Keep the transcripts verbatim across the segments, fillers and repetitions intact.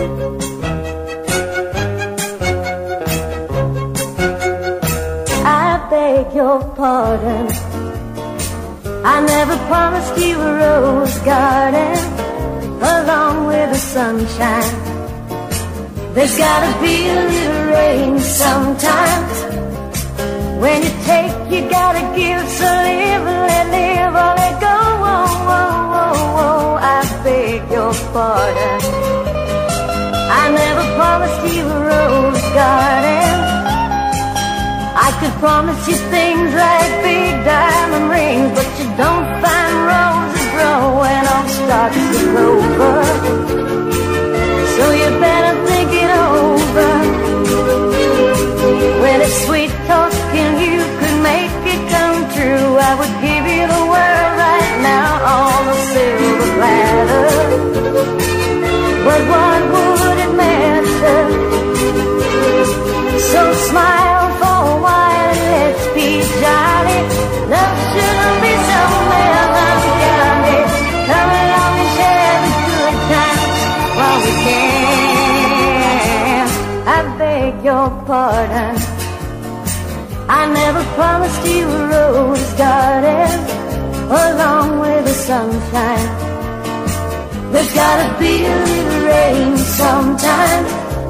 I beg your pardon, I never promised you a rose garden along with the sunshine. There's gotta be a little rain sometimes. When you take, you gotta give, so live, let live, or let go. Oh, oh, oh, oh, I beg your pardon, I never promised you a rose garden. I could promise you things like big diamond rings, but you don't find roses growing on stalks of clover. So you better think it over. When it's sweet talking, you could make it come true. I would give you the world right now on a silver platter. But what would it matter? So smile for a while and let's be jolly. Love shouldn't be so melancholy. Come along and share the good times while we can. I beg your pardon, I never promised you a rose garden along with the sunshine. There's gotta be a little rain sometime.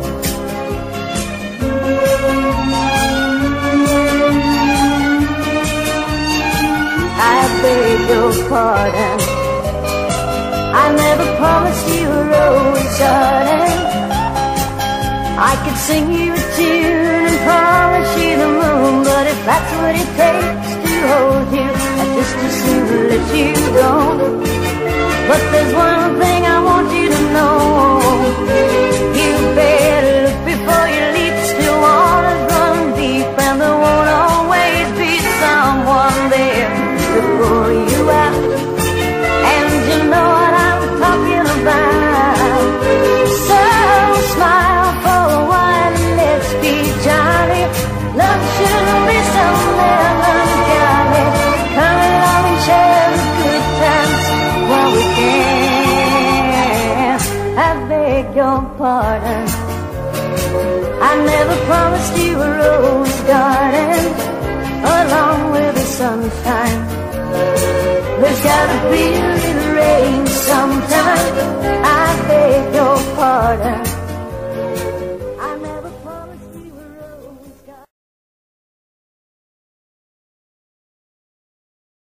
I beg your pardon, I never promised you a rose garden. I could sing you a tune and promise you the moon, but if that's what it takes to hold you, I just as soon let you go. But there's one thing I want you to know, you better look before you leap. Still waters run deep, and there won't always be someone there to pull you out. And you know what I'm talking about. So smile for a while and let's be jolly. Love shouldn't be so melancholy. Come along and share the good times while we can. I beg your pardon, I never promised you a rose garden along with the sunshine. There's gotta be a little rain sometime. I beg your pardon,